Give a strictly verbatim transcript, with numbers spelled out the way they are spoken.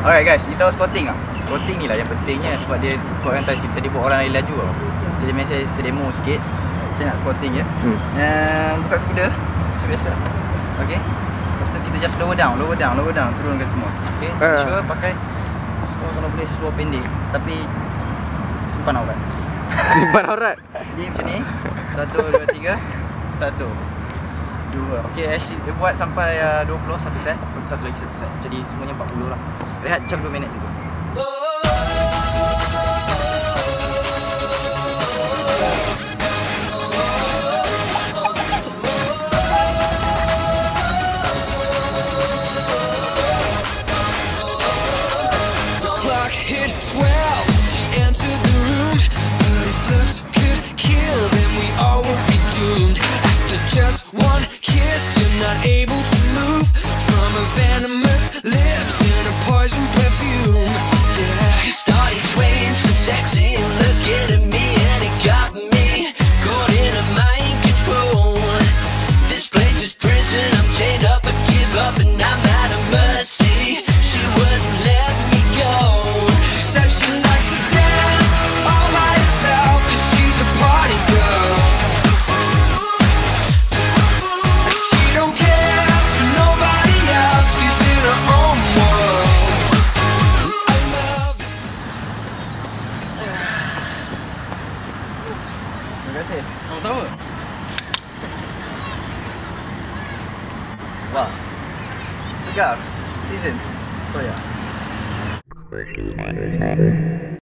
Alright guys, kita tahu squatting lah. Squatting ni lah yang pentingnya sebab dia buatkan ties kita, dia buat orang lain laju tau. Jadi mari saya sedemo sikit. Saya nak squatting je. Hmm. Uh, buka kuda macam biasa. Okay. Lepas tu kita just lower down, lower down, lower down, turunkan semua. Okay. Uh. Sure pakai so, kalau boleh slow pendek tapi simpan aurat. Simpan aurat. Jadi macam ni. Satu, dua, tiga. Satu. Dua. Okay, actually buat sampai uh, dua puluh satu set. Satu lagi satu set. Jadi semuanya empat puluh lah. Rehat macam dua minit tu. Just one kiss, you're not able to move from a venomous lips and a poison perfume. Yeah, you started swaying so sexy and looking at me, and it got me caught in a mind control. This place is prison, I'm chained up, I give up and I'm out of mercy. She wouldn't let me go. She said she likes to dance all by herself, cause she's a party girl. Terima kasih. Sama-sama. Wah. Segar. Seasons. Soya.